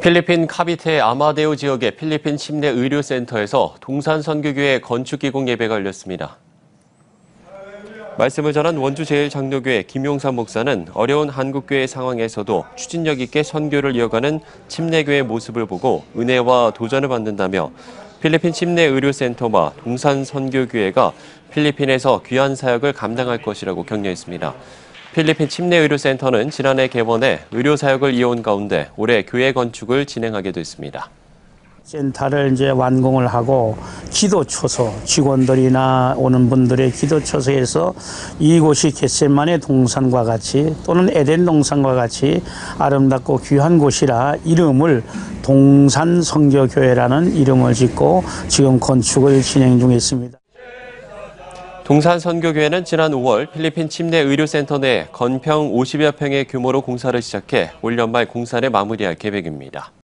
필리핀 카비테 아마데오 지역의 필리핀 침례 의료센터에서 동산 선교교회 건축 기공 예배가 열렸습니다. 말씀을 전한 원주 제일장로교회 김용삼 목사는 어려운 한국교회 상황에서도 추진력 있게 선교를 이어가는 침례교회의 모습을 보고 은혜와 도전을 받는다며 필리핀 침례 의료센터와 동산 선교교회가 필리핀에서 귀한 사역을 감당할 것이라고 격려했습니다. 필리핀 침례의료센터는 지난해 개원해 의료사역을 이어온 가운데 올해 교회 건축을 진행하게 됐습니다. 센터를 이제 완공을 하고 기도처소, 직원들이나 오는 분들의 기도처소에서 이곳이 겟세마네 동산과 같이 또는 에덴 동산과 같이 아름답고 귀한 곳이라 이름을 동산 선교교회라는 이름을 짓고 지금 건축을 진행 중에 있습니다. 동산 선교교회는 지난 5월 필리핀 침례 의료센터 내 건평 50여 평의 규모로 공사를 시작해 올 연말 공사를 마무리할 계획입니다.